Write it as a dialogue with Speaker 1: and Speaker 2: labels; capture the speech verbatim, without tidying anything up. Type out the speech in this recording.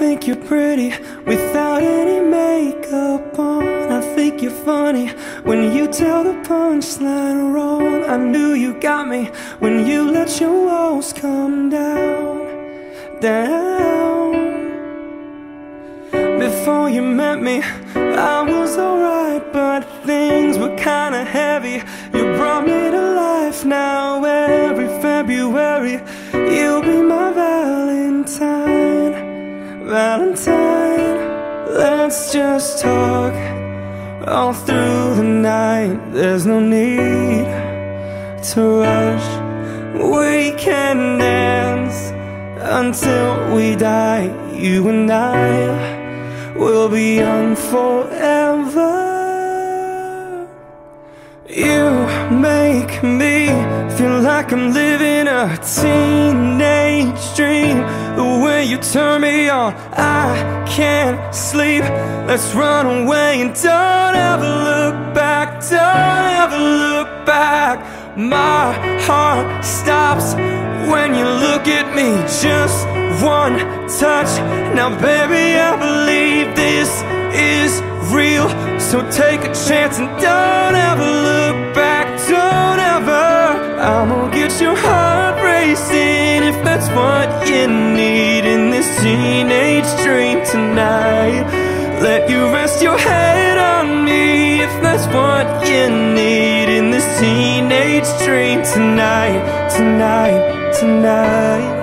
Speaker 1: think you're pretty without any makeup on. I think you're funny when you tell the punchline wrong. I knew you got me when you let your walls come down, down. Before you met me, I was alright, but things were kinda heavy. You brought me to life. Now every February you'll be my Valentine, Valentine. Let's just talk all through the night. There's no need to rush. We can dance until we die. You and I we'll be young forever. You make me feel like I'm living a teenage dream. The way you turn me on, I can't sleep. Let's run away and don't ever look back. Don't ever look back. My heart stops when you look at me. Just one touch. Now baby, I believe this is real. So take a chance and don't ever look back. Don't ever. I'm gonna get your heart racing if that's what you need in this teenage dream tonight. Let you rest your head on me if that's what you need in this teenage dream tonight, tonight, tonight.